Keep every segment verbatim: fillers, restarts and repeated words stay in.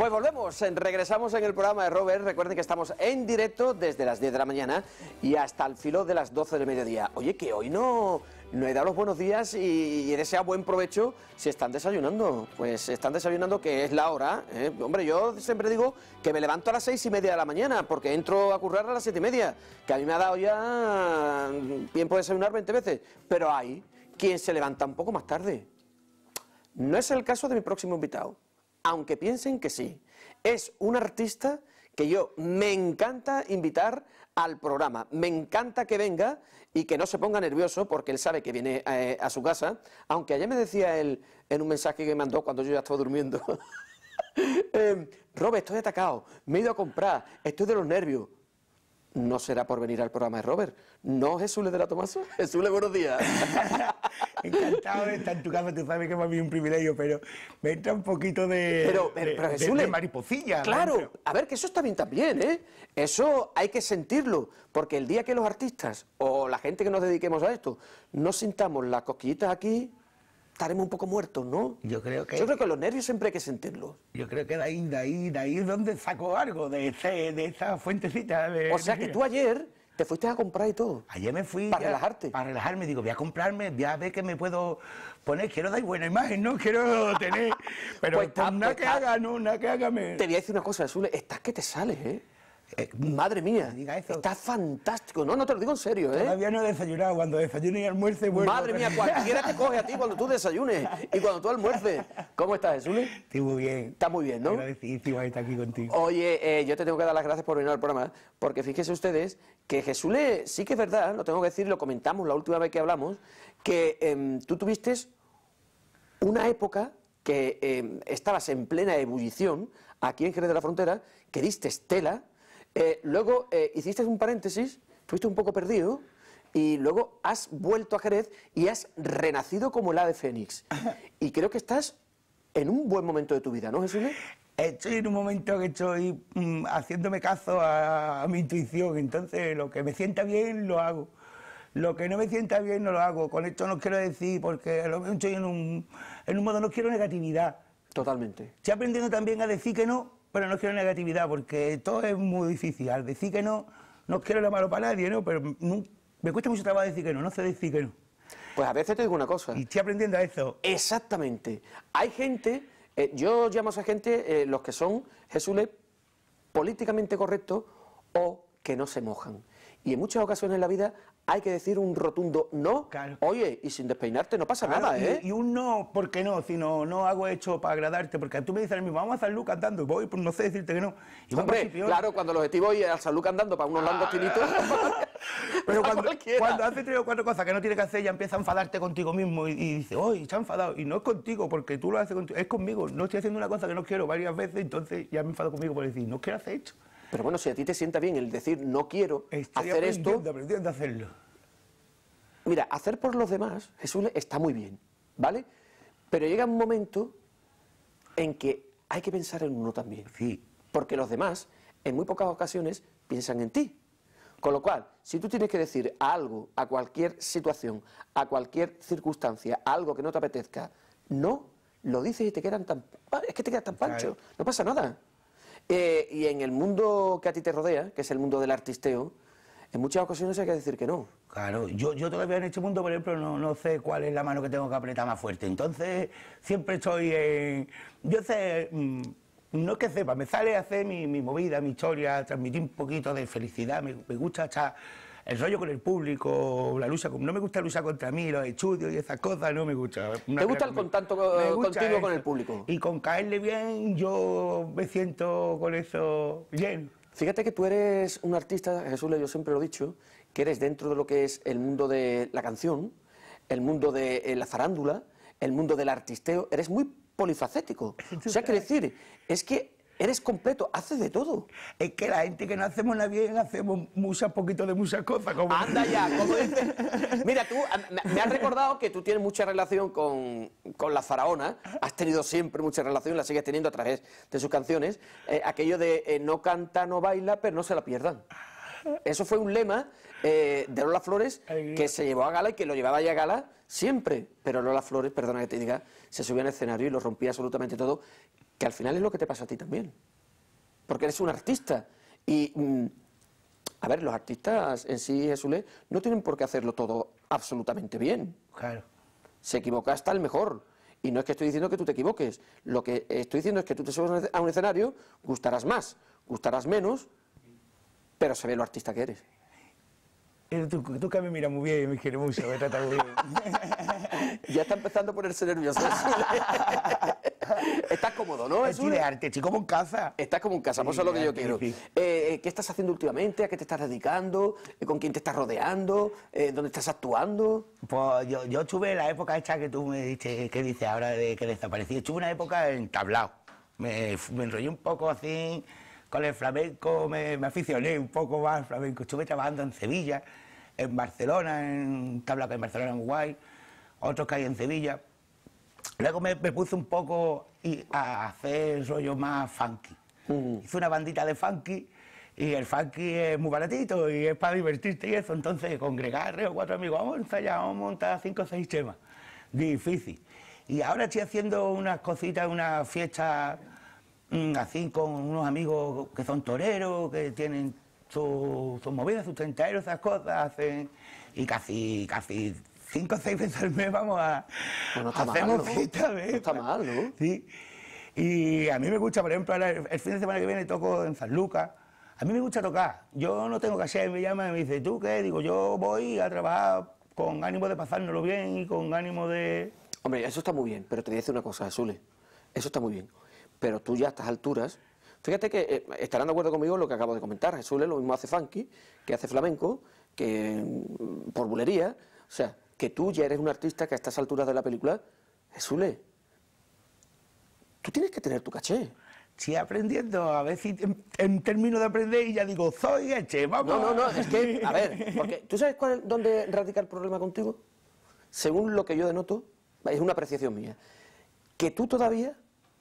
Pues volvemos, regresamos en el programa de Robert. Recuerden que estamos en directo desde las diez de la mañana y hasta el filo de las doce del mediodía. Oye, que hoy no, no he dado los buenos días y, y desea buen provecho si están desayunando. Pues están desayunando, que es la hora, ¿eh? Hombre, yo siempre digo que me levanto a las seis y media de la mañana porque entro a currar a las siete y media, que a mí me ha dado ya tiempo de desayunar veinte veces, pero hay quien se levanta un poco más tarde. No es el caso de mi próximo invitado, aunque piensen que sí. Es un artista que yo me encanta invitar al programa, me encanta que venga y que no se ponga nervioso porque él sabe que viene eh, a su casa, aunque ayer me decía él en un mensaje que me mandó cuando yo ya estaba durmiendo, eh, Robert, estoy atacado, me he ido a comprar, estoy de los nervios. No será por venir al programa de Robert. ¿No, Jesús de la Tomaso? Jesús, buenos días. Encantado de estar en tu casa, tú sabes que para mí es un privilegio, pero me entra un poquito de, pero, pero, pero de, Jesús, de, de mariposilla. Claro, a ver, que eso está bien también, ¿eh? Eso hay que sentirlo, porque el día que los artistas o la gente que nos dediquemos a esto no sintamos las cosquillitas aquí, estaremos un poco muertos, ¿no? Yo creo que... Yo creo que los nervios siempre hay que sentirlos. Yo creo que de ahí, de ahí, de ahí es donde saco algo, de, ese, de esa fuentecita. De, o sea que tú ayer te fuiste a comprar y todo. Ayer me fui... ¿Para ya, relajarte? Para relajarme, digo, voy a comprarme, voy a ver qué me puedo poner, quiero dar buena imagen, ¿no? Quiero tener... Pero pues está, nada pues que está. haga, no, nada que haga me... Te voy a decir una cosa, Jesús, estás que te sales, ¿eh? Eh, Madre mía, diga eso. Está fantástico. No, no te lo digo en serio, ¿eh? Todavía no he desayunado, cuando desayune y almuerce vuelvo. Madre mía, cualquiera te coge a ti cuando tú desayunes y cuando tú almuerces. ¿Cómo estás, Jesús? Estoy muy bien. Está muy bien, ¿no? Agradecidísimo de estar aquí contigo. Oye, eh, yo te tengo que dar las gracias por venir al programa, porque fíjense ustedes que Jesús sí que es verdad, lo tengo que decir, lo comentamos la última vez que hablamos, que eh, tú tuviste una época que eh, estabas en plena ebullición aquí en Jerez de la Frontera, que diste estela. Eh, luego eh, hiciste un paréntesis, estuviste un poco perdido y luego has vuelto a Jerez y has renacido como el ave fénix. Y creo que estás en un buen momento de tu vida, ¿no, Jesús? Estoy en un momento que estoy mm, haciéndome caso a, a mi intuición, entonces lo que me sienta bien lo hago. Lo que no me sienta bien no lo hago. Con esto no quiero decir, porque lo veo estoy en un, en un modo, no quiero negatividad. Totalmente. Estoy aprendiendo también a decir que no, pero no quiero negatividad, porque todo es muy difícil. Al decir que no, no quiero lo malo para nadie, ¿no? Pero no, me cuesta mucho trabajo decir que no, no sé decir que no. Pues a veces te digo una cosa. Y estoy aprendiendo a eso. Exactamente. Hay gente, eh, yo llamo a esa gente eh, los que son, Jesús, políticamente correctos o que no se mojan. Y en muchas ocasiones en la vida hay que decir un rotundo no, claro. Oye, y sin despeinarte no pasa claro, nada, ¿eh? Y, y un no, ¿por qué no? Sino no hago hecho para agradarte, porque tú me dices a mí, vamos a Sanlúcar cantando, y voy, pues no sé decirte que no. Y hombre, claro, cuando los objetivo y al Sanlúcar andando para unos langostinitos. Pero cuando, cuando hace tres o cuatro cosas que no tienes que hacer, ya empieza a enfadarte contigo mismo y, y dices, oye, está enfadado. Y no es contigo, porque tú lo haces contigo, es conmigo. No estoy haciendo una cosa que no quiero varias veces, entonces ya me enfado conmigo por decir, no quiero hacer esto. Pero bueno, si a ti te sienta bien el decir no quiero Estoy hacer aprendiendo, esto... aprendiendo a hacerlo. Mira, hacer por los demás, Jesús, está muy bien, ¿vale? Pero llega un momento en que hay que pensar en uno también. Sí. Porque los demás, en muy pocas ocasiones, piensan en ti. Con lo cual, si tú tienes que decir a algo, a cualquier situación, a cualquier circunstancia, a algo que no te apetezca, no, lo dices y te quedan tan... Es que te quedas tan pancho, claro. No pasa nada. Eh, y en el mundo que a ti te rodea, que es el mundo del artisteo, en muchas ocasiones hay que decir que no. Claro, yo, yo todavía en este mundo, por ejemplo, no, no sé cuál es la mano que tengo que apretar más fuerte. Entonces, siempre estoy en... Yo sé, mmm, no es que sepa, me sale a hacer mi, mi movida, mi historia, transmitir un poquito de felicidad, me, me gusta estar el rollo con el público, la lucha, no me gusta luchar contra mí, los estudios y esas cosas, no me gusta. Una ¿Te gusta el contacto contigo eso. Con el público? Y con caerle bien, yo me siento con eso bien. Fíjate que tú eres un artista, Jesús, yo siempre lo he dicho, que eres dentro de lo que es el mundo de la canción, el mundo de la farándula, el mundo del artisteo, eres muy polifacético. O sea, quiere decir, es que eres completo, haces de todo. Es que la gente que no hacemos nada bien, hacemos muchas poquitos de muchas cosas. Como... Anda ya, como dices. Mira, tú, me has recordado que tú tienes mucha relación con, con la faraona, has tenido siempre mucha relación, la sigues teniendo a través de sus canciones, eh, aquello de eh, no canta, no baila, pero no se la pierdan. Eso fue un lema eh, de Lola Flores que se llevó a gala y que lo llevaba ya a gala siempre, pero Lola Flores, perdona que te diga, se subía al escenario y lo rompía absolutamente todo. que al final es lo que te pasa a ti también. Porque eres un artista. Y, mm, a ver, los artistas en sí, Jesús, no tienen por qué hacerlo todo absolutamente bien. Claro. Se equivoca hasta el mejor. Y no es que estoy diciendo que tú te equivoques. Lo que estoy diciendo es que tú te subes a un escenario, gustarás más, gustarás menos, pero se ve lo artista que eres. Tú, tú que me miras muy bien y me quieres mucho, me trata muy bien. Ya está empezando a ponerse nervioso. Estás cómodo, ¿no? Estoy de arte, estoy como en casa. Estás como en casa, pues eso es lo que yo quiero. Sí. Eh, ¿Qué estás haciendo últimamente? ¿A qué te estás dedicando? ¿Con quién te estás rodeando? Eh, ¿Dónde estás actuando? Pues yo, yo estuve en la época esta que tú me dices, que dices ahora de que desaparecí, estuve una época en tablao. Me, me enrollé un poco así con el flamenco, me, me aficioné un poco más al flamenco. Estuve trabajando en Sevilla, en Barcelona, en tablao que en Barcelona en Uruguay, otros que hay en Sevilla. Luego me, me puse un poco y, a hacer rollo más funky. Uh-huh. Hice una bandita de funky y el funky es muy baratito y es para divertirte y eso. Entonces, congregar tres o cuatro amigos, vamos a ensayar, vamos a montar cinco o seis temas. Difícil. Y ahora estoy haciendo unas cositas, unas fiestas mmm, así con unos amigos que son toreros, que tienen sus su movidas, sus treintaeros, esas cosas, hacen y casi, casi cinco o seis veces al mes vamos a... Pues no está hacemos mal, ¿no? fiestas, ¿ves? No está mal, ¿no? Sí. Y a mí me gusta, por ejemplo, ahora el, el fin de semana que viene toco en San Lucas. A mí me gusta tocar. Yo no tengo que hacer, me llama y me dice, ¿tú qué? Digo, yo voy a trabajar con ánimo de pasárnoslo bien y con ánimo de... Hombre, eso está muy bien, pero te voy a decir una cosa, Jesús. Eso está muy bien. Pero tú ya a estas alturas... Fíjate que eh, estarán de acuerdo conmigo en lo que acabo de comentar. Jesús lo mismo hace funky, que hace flamenco, que mm, por bulería. O sea, que tú ya eres un artista que a estas alturas de la película, Jesús, tú tienes que tener tu caché. Sí, aprendiendo, a ver si en, en términos de aprender y ya digo, soy Eche, vamos. No, no, no, es que, a ver, porque ¿tú sabes cuál, dónde radica el problema contigo? Según lo que yo denoto, es una apreciación mía, que tú todavía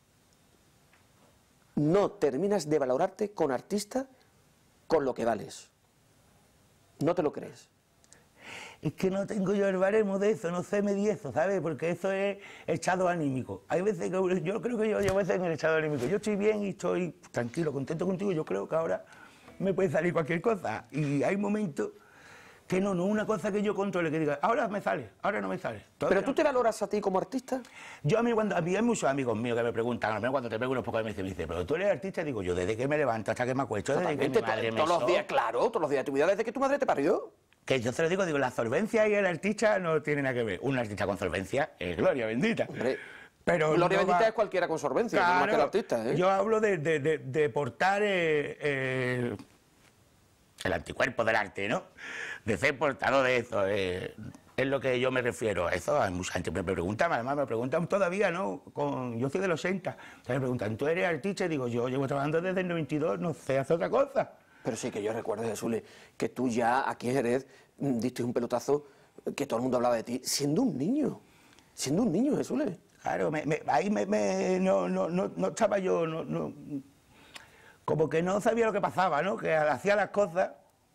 no terminas de valorarte con artista con lo que vales. No te lo crees. Es que no tengo yo el baremo de eso, no sé medir eso, ¿sabes? Porque eso es estado anímico. Hay veces que yo creo que yo llevo veces en el estado anímico. Yo estoy bien y estoy tranquilo, contento contigo. Yo creo que ahora me puede salir cualquier cosa. Y hay momentos que no, no es una cosa que yo controle, que diga, ahora me sale, ahora no me sale. ¿Pero tú te valoras a ti como artista? Yo a mí, cuando, a mí hay muchos amigos míos que me preguntan, a mí cuando te pego unos pocos me dicen, me dicen, pero tú eres artista, digo yo, desde que me levanto hasta que me acuesto, desde que mi madre me Todos los so... días, claro, todos los días de tu vida, desde que tu madre te parió. Que yo te lo digo, digo, la solvencia y el artista no tienen nada que ver. Un artista con solvencia es gloria bendita. Hombre, pero gloria no bendita va... es cualquiera con solvencia, claro, no más que el artista, ¿eh? Yo hablo de, de, de, de portar eh, eh, el anticuerpo del arte, ¿no? De ser portador de eso, eh, es lo que yo me refiero. Eso hay mucha gente me pregunta, además me preguntan todavía, ¿no? Con, yo soy del ochenta, entonces me preguntan, ¿tú eres artista? Y digo, yo llevo trabajando desde el noventa y dos, no sé hacer otra cosa. Pero sí que yo recuerdo, Jesús, que tú ya aquí en Jerez diste un pelotazo que todo el mundo hablaba de ti, siendo un niño, siendo un niño, Jesús. Claro, me, me, ahí me, me, no, no, no, no estaba yo, no, no, como que no sabía lo que pasaba, ¿no? Que hacía las cosas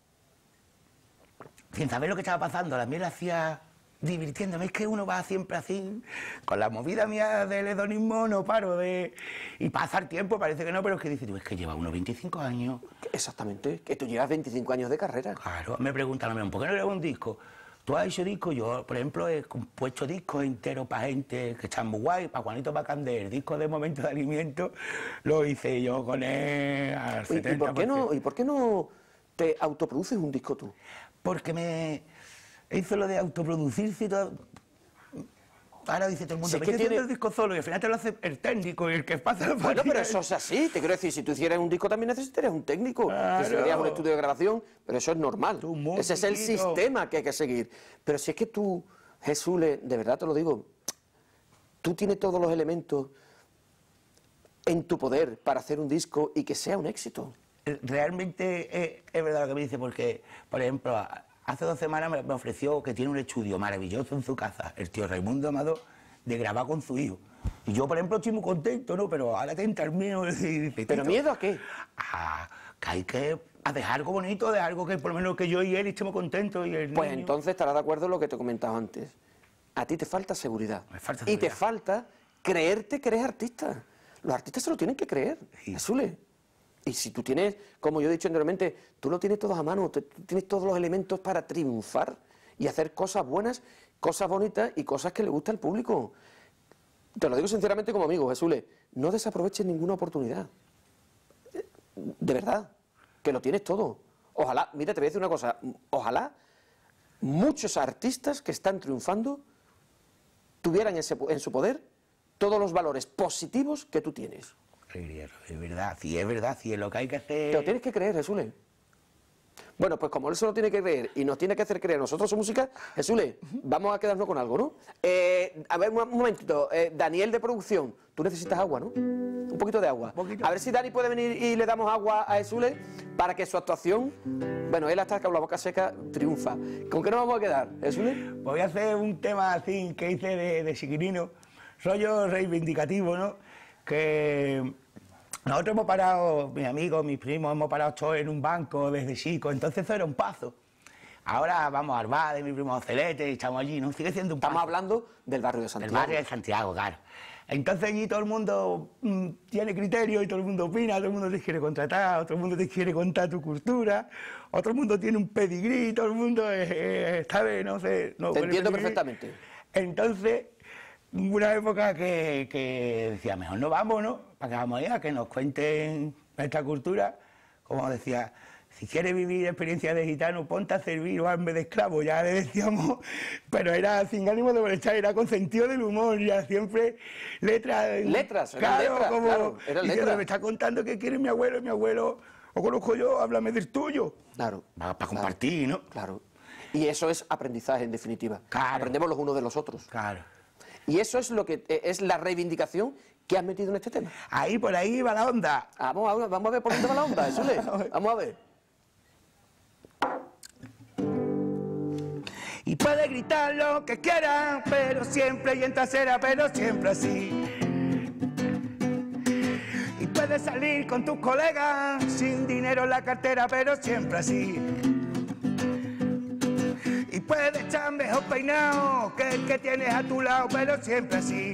sin saber lo que estaba pasando, también lo hacía divirtiéndome. Es que uno va siempre así, con la movida mía del hedonismo no paro de... Y pasar tiempo, parece que no, pero es que dices tú, es que lleva unos veinticinco años. Exactamente, que tú llevas veinticinco años de carrera. Claro, me preguntan a mí, ¿por qué no grabo un disco? ¿Tú has hecho discos? Yo, por ejemplo, he compuesto discos enteros para gente que están muy guay, para Juanito Bacander, discos de Momento de Alimento, lo hice yo con él al setenta por ciento. ¿Y por qué no, y por qué no te autoproduces un disco tú? Porque me hizo lo de autoproducirse y todo. Ahora dice todo el mundo, Si es ¿me que quieres tiene... hacer el disco solo? Y al final te lo hace el técnico y el que pasa la Bueno, pero eso es así, te quiero decir, si tú hicieras un disco también necesitarías un técnico, claro. necesitarías un estudio de grabación, pero eso es normal, ese es el sistema que hay que seguir. Pero si es que tú, Jesús, de verdad te lo digo, tú tienes todos los elementos en tu poder para hacer un disco y que sea un éxito. Realmente es, es verdad lo que me dice, porque, por ejemplo, hace dos semanas me, me ofreció, que tiene un estudio maravilloso en su casa, el tío Raimundo Amado, de grabar con su hijo. Y yo, por ejemplo, estoy muy contento, ¿no? Pero ahora te entra el miedo y dice, ¿pero miedo a qué? A, que hay que a dejar algo bonito, de algo que por lo menos que yo y él estemos contentos. Y el pues niño... entonces estarás de acuerdo en lo que te he comentado antes. A ti te falta seguridad. Me falta seguridad. Y te seguridad. falta creerte que eres artista. Los artistas se lo tienen que creer, Sí. Azule. Y si tú tienes, como yo he dicho anteriormente, tú lo tienes todo a mano, tú tienes todos los elementos para triunfar y hacer cosas buenas, cosas bonitas y cosas que le gusta al público. Te lo digo sinceramente como amigo, Jesús, no desaproveches ninguna oportunidad. De verdad, que lo tienes todo. Ojalá, mira, te voy a decir una cosa, ojalá muchos artistas que están triunfando tuvieran ese, en su poder todos los valores positivos que tú tienes. Es verdad, sí, es verdad, sí, es lo que hay que hacer. Te lo tienes que creer, Jesús. Bueno, pues como él se lo tiene que creer y nos tiene que hacer creer nosotros su música, Jesús, vamos a quedarnos con algo, ¿no? Eh, a ver, un, un momentito, eh, Daniel de producción, tú necesitas agua, ¿no? Un poquito de agua. Poquito. A ver si Dani puede venir y le damos agua a Jesús para que su actuación, bueno, él hasta con la boca seca triunfa. ¿Con qué nos vamos a quedar, Jesús? Pues voy a hacer un tema así que hice de, de Chiquirino, rollo reivindicativo, ¿no? Que nosotros hemos parado, mis amigos, mis primos, hemos parado todos en un banco desde chicos, entonces eso era un paso. Ahora vamos al bar de mi primo Celeste, estamos allí, ¿no? Sigue siendo un paso. Estamos hablando del barrio de Santiago. El barrio de Santiago, claro. Entonces allí todo el mundo mmm, tiene criterio y todo el mundo opina, todo el mundo te quiere contratar, todo el mundo te quiere contar tu cultura, otro mundo tiene un pedigrí, todo el mundo es, es, ¿sabes? No sé. No, te entiendo perfectamente. Entonces, una época que, que decía, mejor no vamos, ¿no? Para que vamos allá, que nos cuenten nuestra cultura. Como decía, si quieres vivir experiencia de gitano, ponte a servir o hazme de esclavo, ya le decíamos, pero era sin ánimo de molestar, era con sentido del humor, ya siempre letras. Letras, claro, eran letras, como, claro, eran diciendo, letras. me está contando que quiere mi abuelo, y mi abuelo, o conozco yo, háblame del tuyo. Claro. Para, para claro, compartir, ¿no? Claro. Y eso es aprendizaje, en definitiva. Claro. Aprendemos los unos de los otros. Claro. Y eso es lo que eh, es la reivindicación que has metido en este tema. Ahí, por ahí va la onda. Vamos a ver, vamos a ver por dónde va la onda, Jesús. Vamos a ver. Y puede gritar lo que quiera, pero siempre y en trasera, pero siempre así. Y puedes salir con tus colegas, sin dinero en la cartera, pero siempre así. Y puedes estar mejor peinado que el que tienes a tu lado, pero siempre así.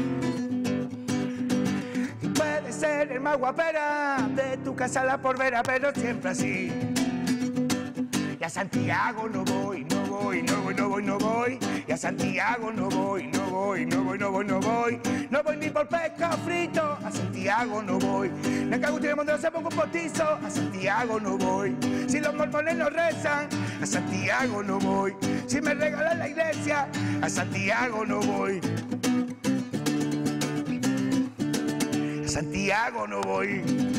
Y puedes ser el más guapera de tu casa la porvera, pero siempre así. Y a Santiago no voy, no voy, no voy, no voy, no voy. Y a Santiago no voy, no voy, no voy, no voy, no voy. No voy ni por pescado frito, a Santiago no voy. Me cago en el se pongo un postizo, a Santiago no voy. Si los mormones no rezan, a Santiago no voy. Si me regalan la iglesia, a Santiago no voy. A Santiago no voy.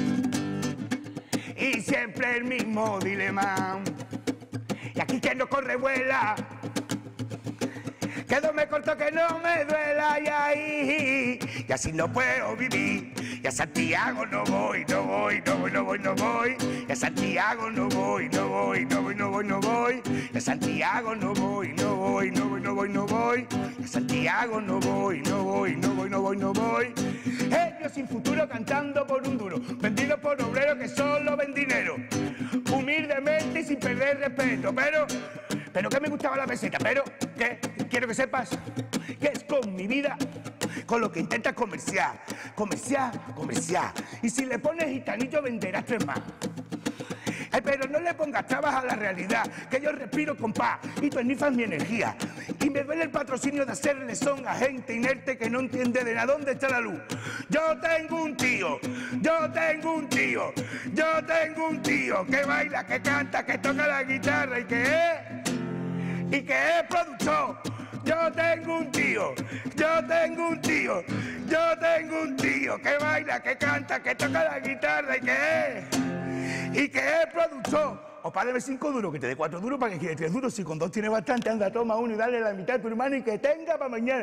Y siempre el mismo dilema. Y aquí que no corre vuela, que no me corto que no me duela y ahí, y así no puedo vivir. Y a Santiago no voy, no voy, no voy, no voy, no voy. Y a Santiago no voy, no voy, no voy, no voy, no voy. Y a Santiago no voy, no voy, no voy, no voy, no voy. Y a Santiago no voy, no voy, no voy, no voy, no voy. Ellos sin futuro cantando por un duro, vendidos por obreros que solo ven dinero. Humildemente y sin perder respeto, pero, pero que me gustaba la peseta, pero que quiero que sepas que es con mi vida, con lo que intentas comerciar, comerciar, comerciar. Y si le pones gitanillo venderás tres más. Ay, pero no le pongas trabas a la realidad, que yo respiro con paz y tú ennifas mi energía. Y me duele el patrocinio de hacerle son a gente inerte que no entiende de nada dónde está la luz. Yo tengo un tío, yo tengo un tío, yo tengo un tío que baila, que canta, que toca la guitarra y que es, y que es productor. Yo tengo un tío, yo tengo un tío, yo tengo un tío que baila, que canta, que toca la guitarra y que es, y que es productor. O págame cinco duros, que te dé cuatro duros para que quede tres duros. Si con dos tienes bastante, anda, toma uno y dale la mitad a tu hermano y que tenga para mañana.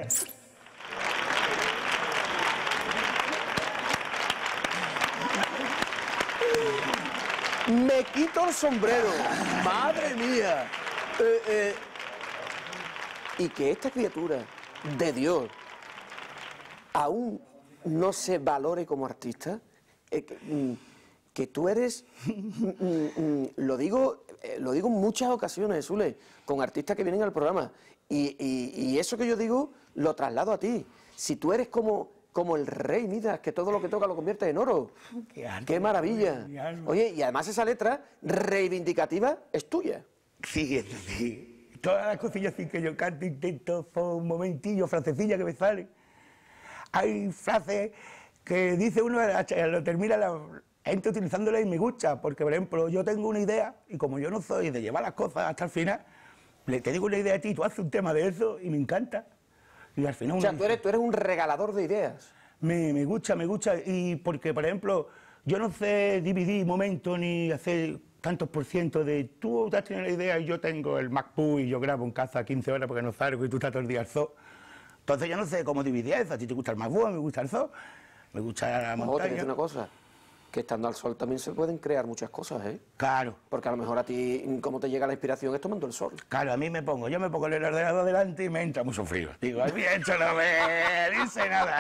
Me quito el sombrero. Madre mía. Eh, eh, y que esta criatura de Dios aún no se valore como artista, eh, que, mm, que tú eres, mm, mm, lo digo, eh, lo digo en muchas ocasiones, Zule, con artistas que vienen al programa, y, y, y eso que yo digo lo traslado a ti. Si tú eres como como el rey Midas, que todo lo que toca lo convierte en oro. Qué, ¡Qué maravilla! Oye, y además esa letra reivindicativa es tuya. Sí, es decir, todas las cosillas sin que yo cante intento por un momentillo, frasecilla que me sale. Hay frases que dice uno, lo termina la gente utilizándola y me gusta, porque por ejemplo yo tengo una idea y como yo no soy de llevar las cosas hasta el final, le te digo una idea a ti, tú haces un tema de eso y me encanta. Y al final O sea, uno tú eres, tú eres un regalador de ideas. Me, me gusta, me gusta, y porque, por ejemplo, yo no sé dividir momentos ni hacer tantos por ciento de tú te has tenido la idea y yo tengo el MacBook y yo grabo en casa a quince horas porque no salgo y tú estás todo el día al zoo. Entonces yo no sé cómo dividir eso, a ti te gusta el MacBook, me gusta el zoo, me gusta la Ojo, montaña. te digo una cosa, que estando al sol también se pueden crear muchas cosas, ¿eh? Claro. Porque a lo mejor a ti, ¿cómo te llega la inspiración? Es tomando el sol. Claro, a mí me pongo, yo me pongo el ordenador delante y me entra mucho frío. Digo, el viento no me dice nada.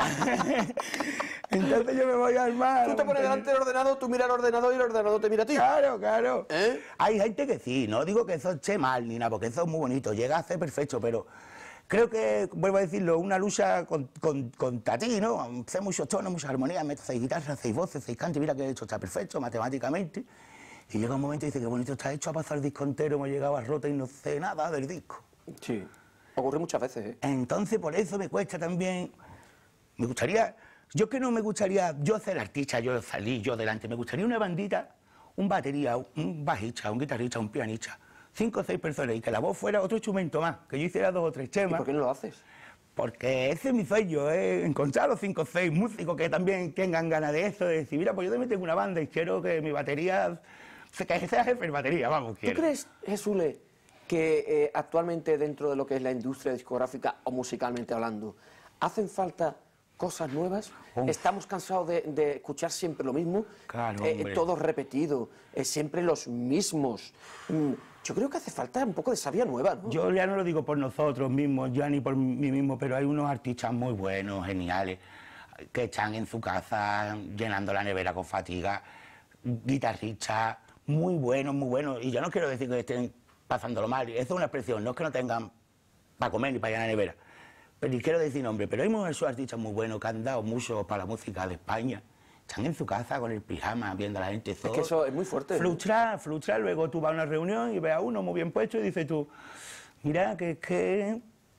Entonces yo me voy al mar. Tú te pones delante del ordenador, tú miras al ordenador y el ordenador te mira a ti. Claro, claro. ¿Eh? Hay gente que sí, no digo que eso esté mal ni nada, porque eso es muy bonito, llega a ser perfecto, pero creo que, vuelvo a decirlo, una lucha con, con, contra ti, ¿no? Sé muchos tonos, muchas armonías, meto seis guitarras, seis voces, seis cantos, mira que esto está perfecto matemáticamente. Y llega un momento y dice, qué bonito está hecho, ha pasado el disco entero, me llegaba rota y no sé nada del disco. Sí, ocurre muchas veces, ¿eh? Entonces, por eso me cuesta también, me gustaría, yo que no me gustaría, yo ser artista, yo salir, yo delante, me gustaría una bandita, un batería, un bajista, un guitarrista, un pianista, cinco o seis personas, y que la voz fuera otro instrumento más, que yo hiciera dos o tres ¿Y temas. por qué no lo haces? Porque ese es mi sueño, ¿eh? Encontrar los cinco o seis músicos que también tengan ganas de eso, de decir, mira, pues yo también tengo una banda y quiero que mi batería, que sea jefe de batería, vamos, quiero. ¿Tú crees, Jesús, que eh, actualmente dentro de lo que es la industria discográfica o musicalmente hablando, hacen falta cosas nuevas? Uf. ¿Estamos cansados de, de escuchar siempre lo mismo? Claro, eh, hombre. Todos repetidos, eh, siempre los mismos. Mm, yo creo que hace falta un poco de savia nueva, ¿no? Yo ya no lo digo por nosotros mismos, ya ni por mí mismo, pero hay unos artistas muy buenos, geniales, que están en su casa llenando la nevera con fatiga, guitarristas muy buenos, muy buenos, y yo no quiero decir que estén pasándolo mal, eso es una expresión, no es que no tengan para comer ni para llenar la nevera, pero ni quiero decir nombre, pero hay muchos artistas muy buenos que han dado mucho para la música de España. Están en su casa con el pijama, viendo a la gente. Es que eso es muy fuerte. Frustrar, frustrar. Luego tú vas a una reunión y ves a uno muy bien puesto y dices tú, mira, que es que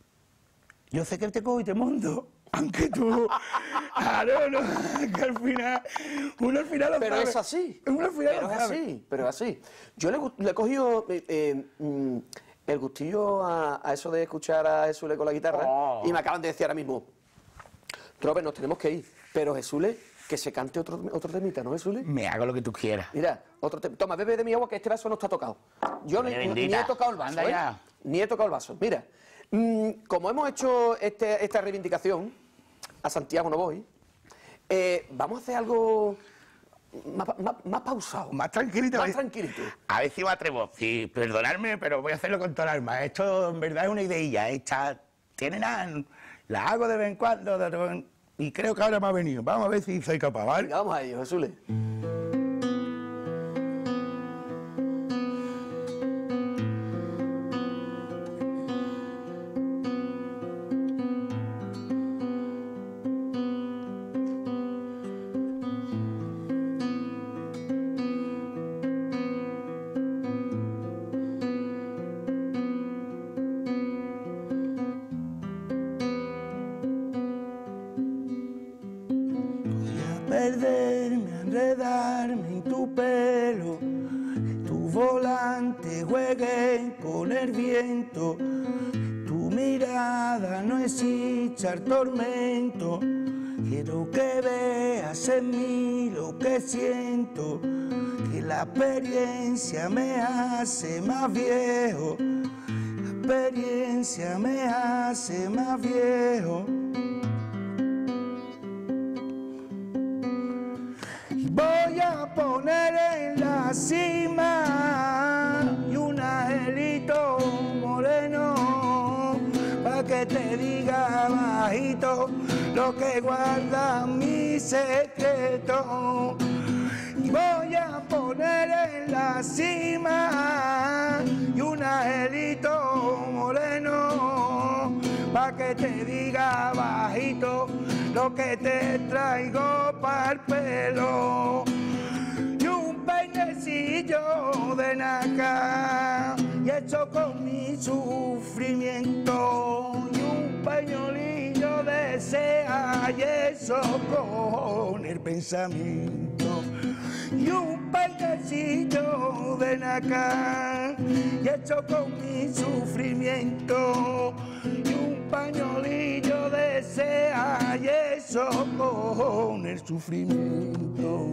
yo sé que te cojo y te monto, aunque tú... Claro, no, que al final, uno al final lo Pero sabe. es así. Uno al final Pero lo es sabe. así, pero es así. Yo le, gu- le he cogido eh, eh, mm, el gustillo a, a eso de escuchar a Jesús con la guitarra Oh. y me acaban de decir ahora mismo, Robert, nos tenemos que ir, pero Jesús, que se cante otro, otro temita, ¿no, Jesús? Me hago lo que tú quieras. Mira, otro tema. Toma, bebe de mi agua, que este vaso no está tocado. Yo ni, Madre ni bendita. he tocado el vaso, Anda ¿eh? ya. Ni he tocado el vaso. Mira, mm, como hemos hecho este- esta reivindicación, a Santiago no voy, eh, vamos a hacer algo más, pa- más- más pausado. Más tranquilito. Más ¿eh? tranquilito. A ver si me atrevo. Sí, perdonadme, pero voy a hacerlo con toda el alma. Esto en verdad es una ideilla. Esta tiene nada. La hago de vez en cuando de vez en- y creo que ahora me ha venido. Vamos a ver si soy capaz, ¿vale? Venga, vamos a ello, Jesús. Voy a perderme, a enredarme en tu pelo, que tu volante juegue con el viento, tu mirada no es echar tormento, quiero que veas en mí lo que siento, que la experiencia me hace más viejo, la experiencia me hace más viejo. Voy a poner en la cima y un angelito moreno para que te diga bajito lo que guarda mi secreto. Y voy a poner en la cima y un angelito moreno para que te diga bajito lo que te traigo para el pelo. Y un peinecillo de nácar y hecho con mi sufrimiento. Y un pañolillo de seda y eso con el pensamiento. Y un peinecillo de nácar y hecho con mi sufrimiento. Y un pañolillo de seda y eso con el sufrimiento.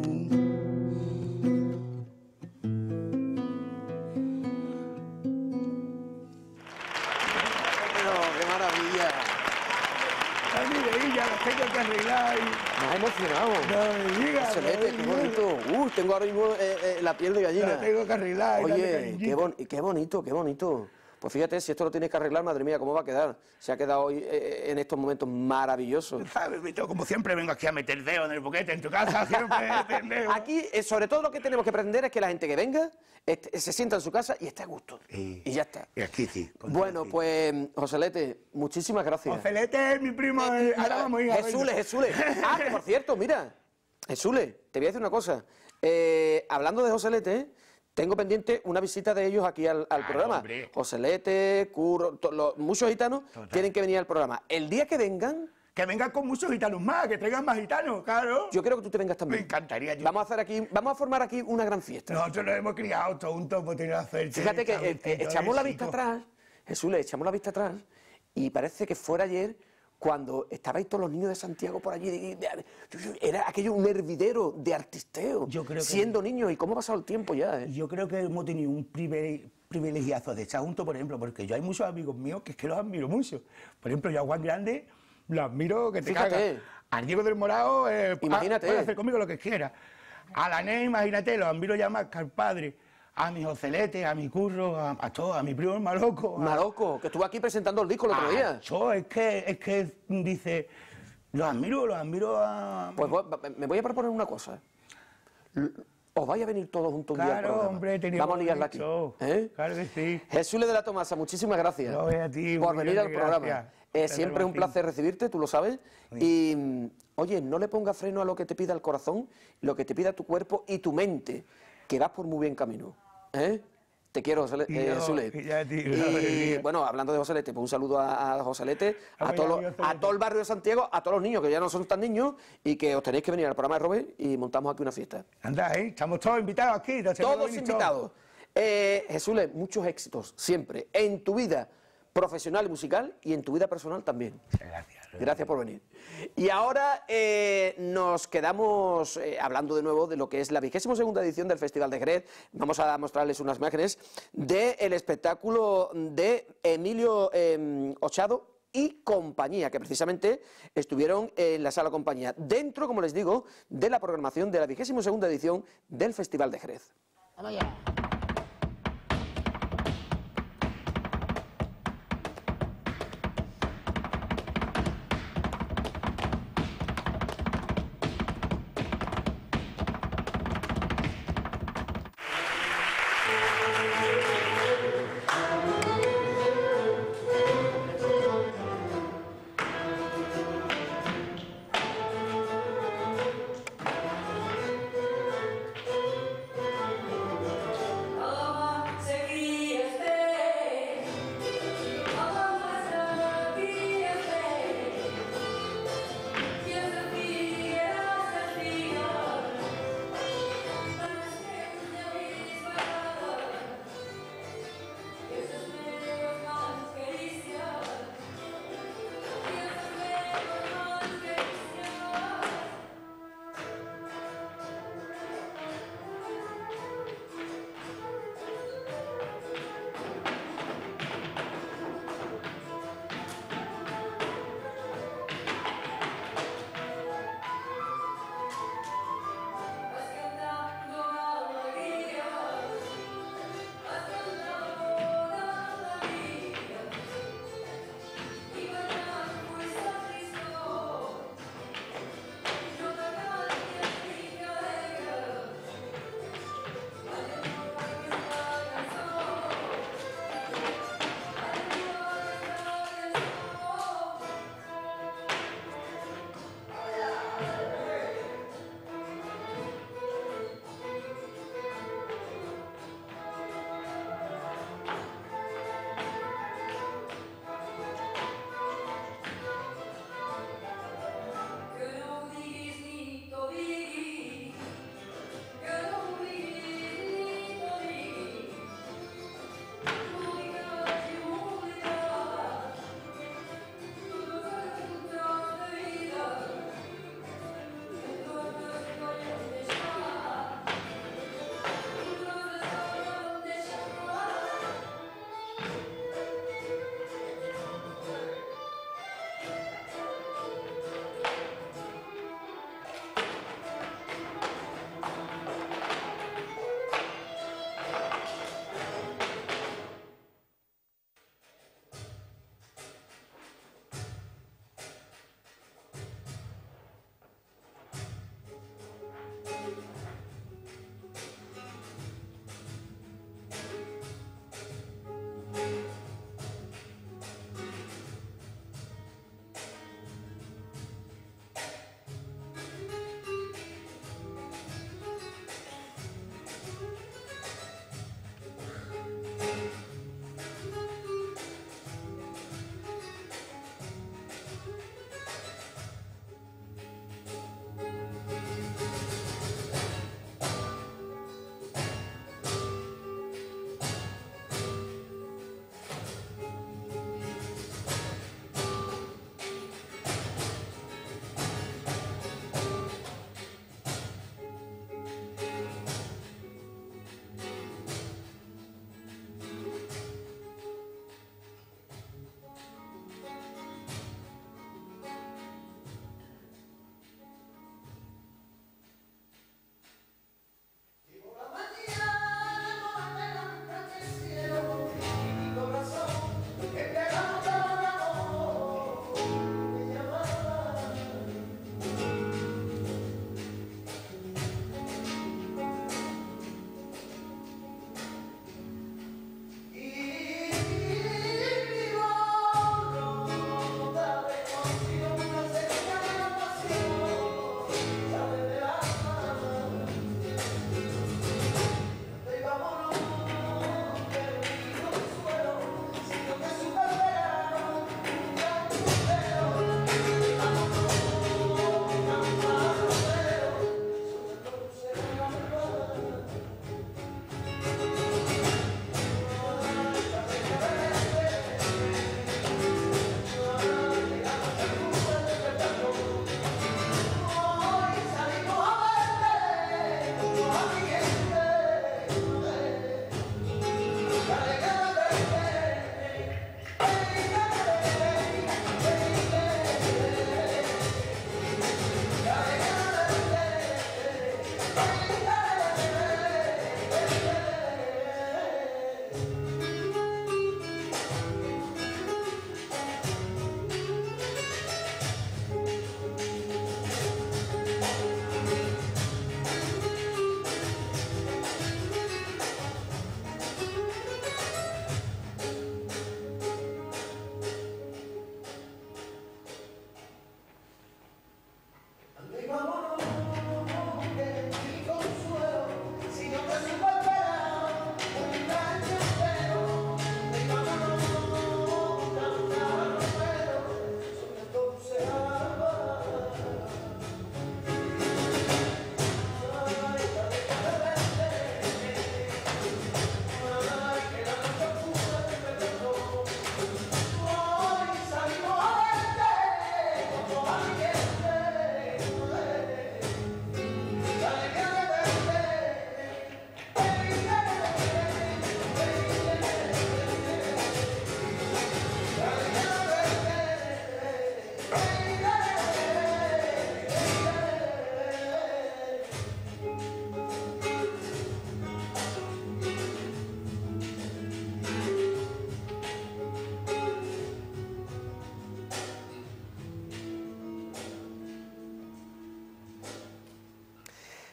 Las tengo que arreglar. Me has emocionado. No me digas. Excelente, qué bonito. Uh, tengo ahora mismo eh, eh, la piel de gallina. La tengo que arreglar. Oye, qué, bon qué bonito, qué bonito. Pues fíjate, si esto lo tienes que arreglar, madre mía, ¿cómo va a quedar? Se ha quedado hoy eh, en estos momentos maravillosos. ¿Sabes? Como siempre vengo aquí a meter dedo en el boquete en tu casa, siempre meter dedo. Aquí, eh, sobre todo lo que tenemos que pretender es que la gente que venga este, se sienta en su casa y esté a gusto. Y, y ya está. Y aquí sí. Bueno, aquí. pues, Joselete, muchísimas gracias. Joselete es mi primo. Eh, ahora vamos a ir a Jesule, Jesule. Ah, que por cierto, mira, Jesule, te voy a decir una cosa. Eh, hablando de Joselete, tengo pendiente una visita de ellos aquí al, al Claro, programa. hombre. Joselete, Curro, to, lo, muchos gitanos Total. tienen que venir al programa. El día que vengan, Que vengan con muchos gitanos más, que traigan más gitanos, claro. yo quiero que tú te vengas también. Me encantaría. Yo. Vamos a hacer aquí, vamos a formar aquí una gran fiesta. Nosotros nos hemos criado todos juntos por tener la suerte. Fíjate que de eh, eh, echamos la vista chicos. atrás, Jesús, le echamos la vista atrás y parece que fuera ayer cuando estabais todos los niños de Santiago por allí. De, de, de, era aquello un hervidero de artisteo, Yo creo que- siendo niños. ¿Y cómo ha pasado el tiempo ya? Eh? Yo creo que hemos tenido un privilegio, privilegiazo de estar juntos, por ejemplo, porque yo hay muchos amigos míos que es que los admiro mucho. Por ejemplo, yo a Juan Grande lo admiro que te Fíjate. cagas. Al Diego del Morado, eh, Imagínate. puede hacer conmigo lo que quiera. A la Ney, imagínate, los admiro ya más que al padre. A mi Joselete, a mi Curro, a, a todos, a mi primo el Maroco. a- Maroco, que estuvo aquí presentando el disco el otro a día. Cho, es que, es que dice, los admiro, los admiro a... Pues voy- me voy a proponer una cosa. L- Os vais a venir todos juntos un día al Claro, programa. hombre, teníamos Vamos a liarla aquí. dicho. ¿eh? Claro que sí. Jesús de la Tomasa, muchísimas gracias No, a ti, por un venir millón al de programa. gracias. Eh, Gracias, siempre es un Martín. placer recibirte, tú lo sabes. Y, mm, oye, no le pongas freno a lo que te pida el corazón, lo que te pida tu cuerpo y tu mente, que vas por muy bien camino. ¿eh? Te quiero, Josele- Y eh, yo, Jesús. y ya, tío, Y, madre mía. bueno, hablando de Joselete, pues un saludo a, a Joselete, a, Vamos todo, ya, lo- Joselete. a todo el barrio de Santiago, a todos los niños, que ya no son tan niños, y que os tenéis que venir al programa de Robert y montamos aquí una fiesta. Anda, ¿eh? Estamos todos invitados aquí. no se puede Todos venir invitados. Eh, Jesús, muchos éxitos siempre en tu vida profesional y musical y en tu vida personal también. todos. Gracias. Gracias por venir. Y ahora eh, nos quedamos eh, hablando de nuevo de lo que es la vigésima segunda edición del Festival de Jerez. Vamos a mostrarles unas imágenes del espectáculo de Emilio eh, Ochado y compañía, que precisamente estuvieron en la sala compañía, dentro, como les digo, de la programación de la vigésima segunda edición del Festival de Jerez. Vamos allá.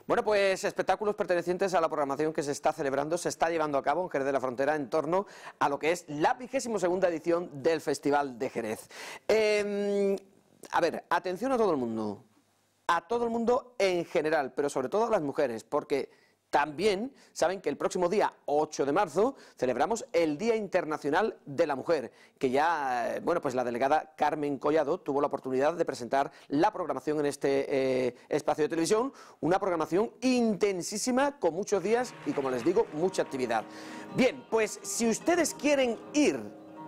Bueno, pues espectáculos pertenecientes a la programación que se está celebrando, se está llevando a cabo en Jerez de la Frontera en torno a lo que es la vigésimo segunda edición del Festival de Jerez. Eh, a ver, atención a todo el mundo, a todo el mundo en general, pero sobre todo a las mujeres, porque también saben que el próximo día ocho de marzo celebramos el Día Internacional de la Mujer, que ya, bueno, pues la delegada Carmen Collado tuvo la oportunidad de presentar la programación en este eh, espacio de televisión, una programación intensísima con muchos días y, como les digo, mucha actividad. Bien, pues si ustedes quieren ir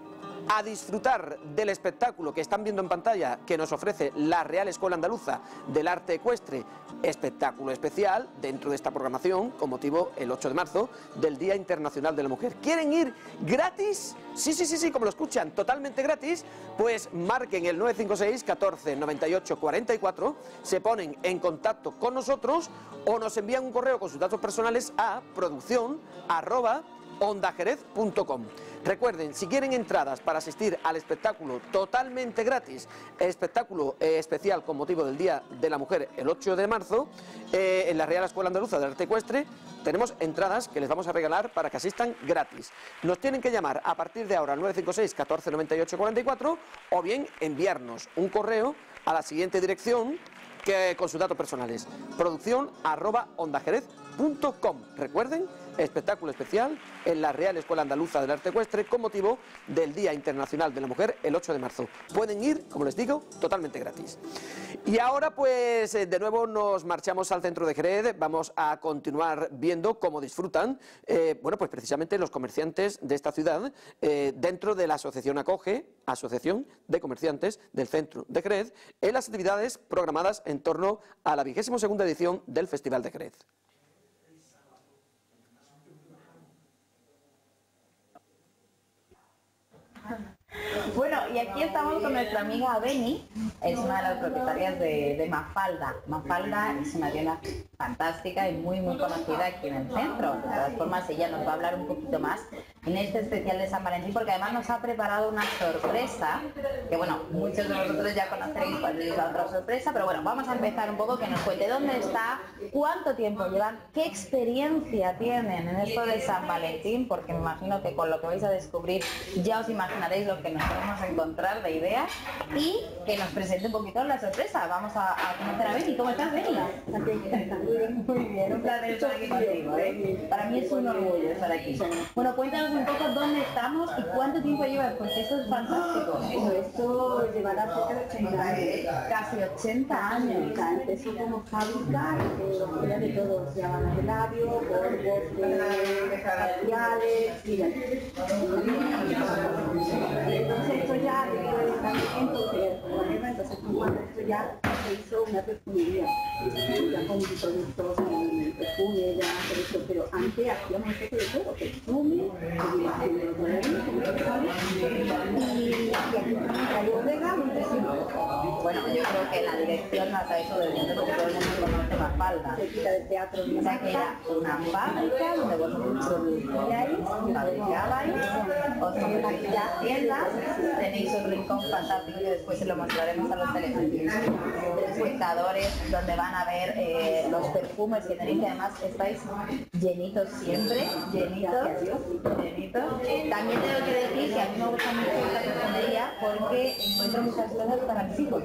a disfrutar del espectáculo que están viendo en pantalla que nos ofrece la Real Escuela Andaluza del Arte Ecuestre, espectáculo especial dentro de esta programación con motivo el ocho de marzo del Día Internacional de la Mujer. ¿Quieren ir gratis? Sí, sí, sí, sí, como lo escuchan, totalmente gratis. Pues marquen el nueve cinco seis, catorce, noventa y ocho, cuarenta y cuatro, se ponen en contacto con nosotros o nos envían un correo con sus datos personales a producción arroba onda jerez punto com. Recuerden, si quieren entradas para asistir al espectáculo totalmente gratis, espectáculo eh, especial con motivo del Día de la Mujer el ocho de marzo, eh, en la Real Escuela Andaluza del Arte Ecuestre, tenemos entradas que les vamos a regalar para que asistan gratis. Nos tienen que llamar a partir de ahora al nueve cinco seis, catorce, noventa y ocho, cuarenta y cuatro o bien enviarnos un correo a la siguiente dirección que, con sus datos personales, producción arroba onda jerez punto com. Recuerden, espectáculo especial en la Real Escuela Andaluza del Arte Ecuestre con motivo del Día Internacional de la Mujer el ocho de marzo. Pueden ir, como les digo, totalmente gratis. Y ahora pues de nuevo nos marchamos al centro de Jerez, vamos a continuar viendo cómo disfrutan, eh, bueno, pues precisamente los comerciantes de esta ciudad eh, dentro de la Asociación Acoge, Asociación de Comerciantes del Centro de Jerez, en las actividades programadas en torno a la vigésimo segunda edición del Festival de Jerez. Bueno, y aquí estamos con nuestra amiga Beni, es una de las propietarias de, de Mafalda. Mafalda es una tienda fantástica y muy muy conocida aquí en el centro. De todas formas, ella nos va a hablar un poquito más en este especial de San Valentín, porque además nos ha preparado una sorpresa, que bueno, muchos de vosotros ya conoceréis cuál es la otra sorpresa, pero bueno, vamos a empezar un poco, que nos cuente dónde está, cuánto tiempo llevan, qué experiencia tienen en esto de San Valentín, porque me imagino que con lo que vais a descubrir ya os imaginaréis lo que nos podemos encontrar de ideas, y que nos presente un poquito la sorpresa. Vamos a, a conocer a Beni. ¿Cómo estás, Beni? Muy bien, muy bien, un placer estar aquí contigo, ¿eh? Para mí es un orgullo estar aquí. Bueno, cuéntanos un poco dónde estamos y cuánto tiempo llevas, porque eso es fantástico. Bueno, esto llevará cerca de ochenta años. Casi ochenta años. O sea, empezó como fábrica, que lo hacía de todo, se llamaban de labio, polvos de faciales, y ya. Entonces esto ya, entonces, entonces cuando esto ya se hizo una perfumería, ya con productos en perfume, ya, pero, esto, pero antes hacíamos un poco de todo, perfume, y aquí la bodega, bueno, yo creo que la dirección nos ha hecho del mundo, porque todo el mundo conoce Mafalda. cerquita del teatro de O sea que era una fábrica donde vosotros producíais, fabricabais, os hacíais las tiendas, tenéis un rincón fantástico que después se lo mostraremos a los telespectadores, donde van a ver eh, los perfumes que tenéis, que además estáis llenitos siempre, llenitos, llenitos. También tengo que decir que a mí me gusta mucho esta perfumería porque encuentro muchas cosas para mis hijos.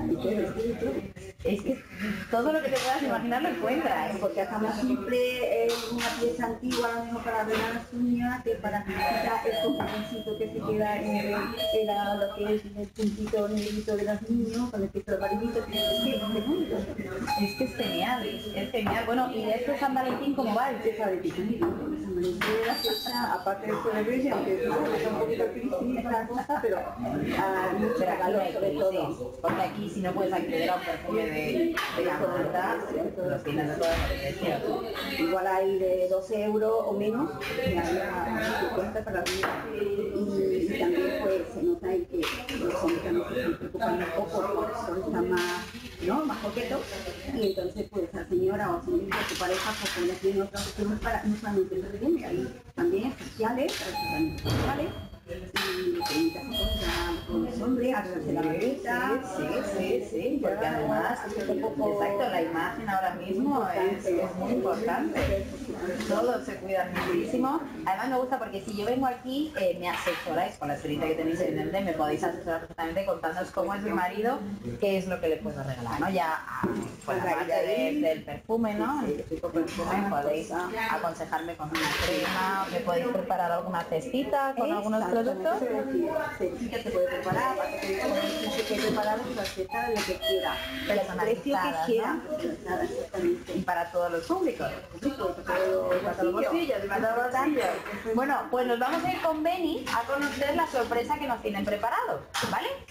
Es que todo lo que te puedas imaginar lo encuentras, ¿eh? Porque hacemos siempre eh, una pieza antigua, lo mismo para arreglar las uñas, que para quitar el componentito que se queda en el, era lo que es el puntito negrito de los niños, con el pito amarillito, que es que es que es genial, es genial. Bueno, y de este San Valentín, ¿cómo va? es San Valentín. San Valentín es la fecha, aparte de celebrar, aunque es un poquito triste esta cosa, pero a mucho regalo sobre todo. Porque aquí si no puedes acceder a un perfume de, de la marca, los tienes de todas las precios. Igual hay de doce euros o menos, y hay a cincuenta para arriba. Y, y también pues se nota ahí que los hombres también se preocupan un poco por eso, está más, ¿no? Más coqueto. Y entonces pues la señora o señorita, su pareja, pues cuando tiene otras opciones para no solamente el relleno, hay también especiales, para especiales, y te con el hombre, hacerse la barbita. Sí, sí, sí, porque además, exacto, la imagen ahora mismo es, es muy importante. Todos se cuidan muchísimo. Además me gusta porque si yo vengo aquí, eh, me asesoráis con la esferita que tenéis en el D, me podéis asesorar perfectamente contándonos cómo es mi marido, qué es lo que le puedo regalar, ¿no? Ya, pues aparte de, del perfume, ¿no? El típico perfume, podéis aconsejarme con una crema, me podéis preparar alguna cestita con algunos productos. Sí, que se puede preparar, para que se puede preparar una receta de lo que quiera, el precio que quiera, y para todos los públicos. Para todos los bolsillos, para todos los bolsillos. Bueno, pues nos vamos a ir con Beni a conocer la sorpresa que nos tienen preparado, ¿vale?